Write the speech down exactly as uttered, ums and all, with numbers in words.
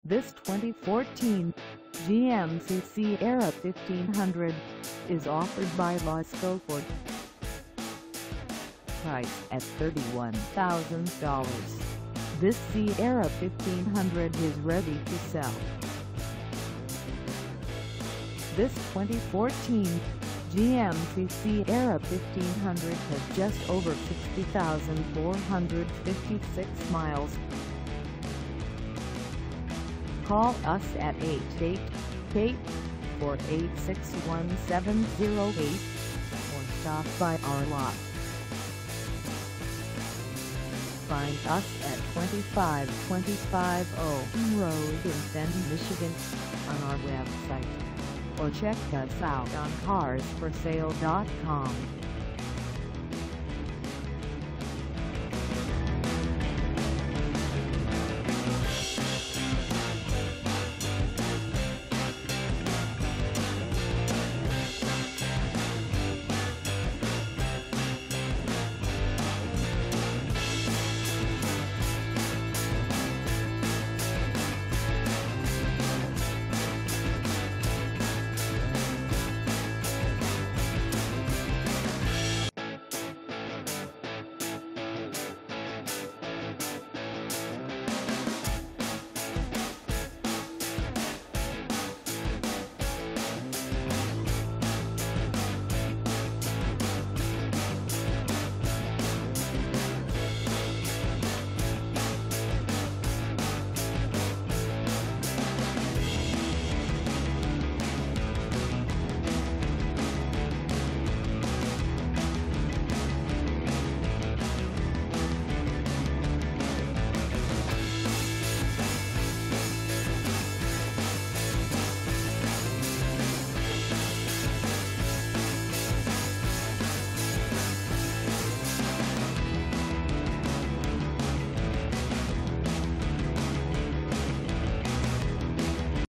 This twenty fourteen G M C Sierra fifteen hundred is offered by LASCO Ford. Price at thirty-one thousand dollars. This Sierra fifteen hundred is ready to sell. This twenty fourteen G M C Sierra fifteen hundred has just over sixty thousand four hundred fifty-six miles. Call us at eight eight eight, four eight six, one seven zero eight or stop by our lot. Find us at twenty-five twenty-five OWEN Road in Fenton, Michigan on our website, or check us out on cars for sale dot com.